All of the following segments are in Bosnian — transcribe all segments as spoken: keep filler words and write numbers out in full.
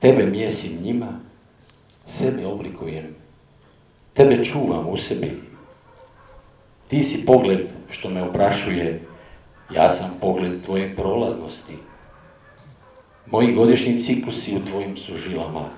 Tebe mijesim njima, sebe oblikujem, tebe čuvam u sebi. Ti si pogled što me oprašuje, ja sam pogled tvoje prolaznosti. Moji godišnji ciklusi u tvojim su žilama,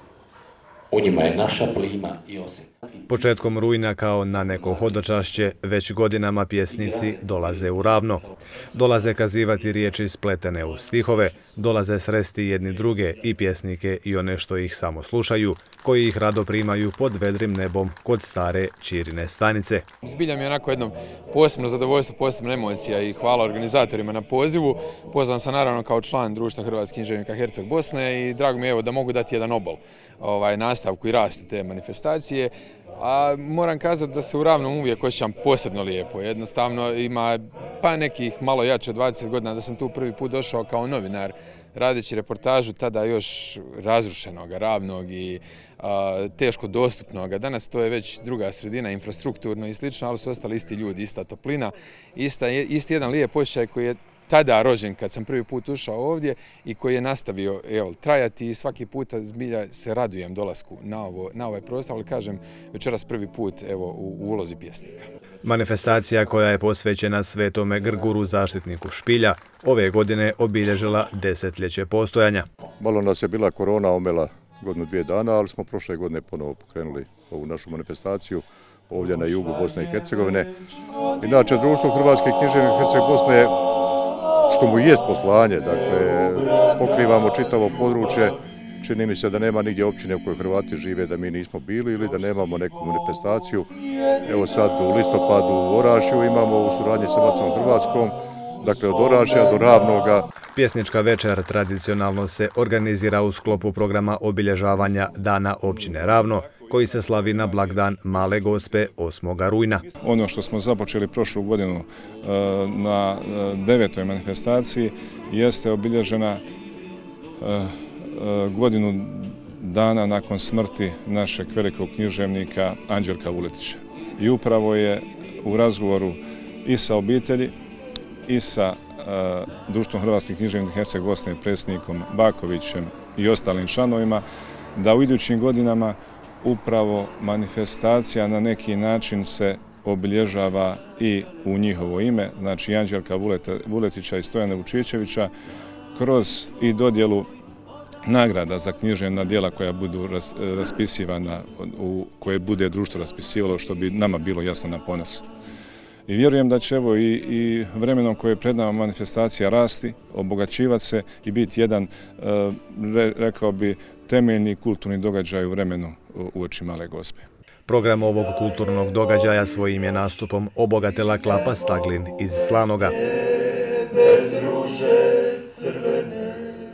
u njima je naša plima i osek. Početkom rujna kao na neko hodočašće već godinama pjesnici dolaze u Ravno. Dolaze kazivati riječi spletene u stihove, dolaze sresti jedni druge i pjesnike i one što ih samo slušaju, koji ih rado primaju pod vedrim nebom kod stare Čirine stanice. Zbilja mi je onako jedno posebno zadovoljstvo, posebna emocija i hvala organizatorima na pozivu. Pozvan sam naravno kao član Društva hrvatskih književnika Herceg Bosne i drago mi je evo da mogu dati jedan obol ovaj, nastavku i rastu te manifestacije. A moram kazati da se u Ravnom uvijek osjećam posebno lijepo. Jednostavno ima pa nekih malo jače dvadeset godina da sam tu prvi put došao kao novinar radeći reportažu tada još razrušenog Ravnog i a, teško dostupnog. Danas to je već druga sredina, infrastrukturno i slično, ali su ostali isti ljudi, ista toplina, ista, isti jedan lijep osjećaj koji je tada rođen kad sam prvi put ušao ovdje i koji je nastavio evo, trajati i svaki puta zbilja se radujem dolasku na, ovo, na ovaj prostor, ali kažem večeras prvi put evo, u, u ulozi pjesnika. Manifestacija koja je posvećena Svetome Grguru, zaštitniku špilja, ove godine obilježila desetljeće postojanja. Malo nas je bila korona omela godinu dvije dana, ali smo prošle godine ponovo pokrenuli ovu našu manifestaciju ovdje na jugu Bosne i Hercegovine. Inače, Društvo hrvatskih književnika Herceg Bosne je što mu jest poslanje, dakle, pokrivamo čitavo područje, čini mi se da nema nigdje općine u kojoj Hrvati žive da mi nismo bili ili da nemamo neku manifestaciju. Evo sad u listopadu u Orašju imamo u suradnji sa Macom Hrvatskom, dakle od Orašja do Ravnoga. Pjesnička večer tradicionalno se organizira u sklopu programa obilježavanja Dana općine Ravno, koji se slavi na blagdan Male Gospe osmoga rujna. Ono što smo započeli prošlu godinu na devetoj manifestaciji jeste obilježena godinu dana nakon smrti našeg velikog književnika Anđelka Vuletića. I upravo je u razgovoru i sa obitelji i sa Društvom hrvatskih književnika Herceg Bosne, predsjednikom Bakovićem i ostalim članovima, da u idućim godinama upravo manifestacija na neki način se obilježava i u njihovo ime, znači Anđelka Vuletića i Stojana Vučićevića, kroz i dodjelu nagrada za književna djela koja budu raspisivana, koje bude društvo raspisivalo, što bi nama bilo jasno na ponos. I vjerujem da će evo i, i vremenom koje je pred nama manifestacija rasti, obogaćivati se i biti jedan, re, rekao bi, temeljni kulturni događaj u vremenu uoči Male Gospe. Program ovog kulturnog događaja svojim je nastupom obogatila Klapa Staglin iz Slanoga. Bez ruže crvene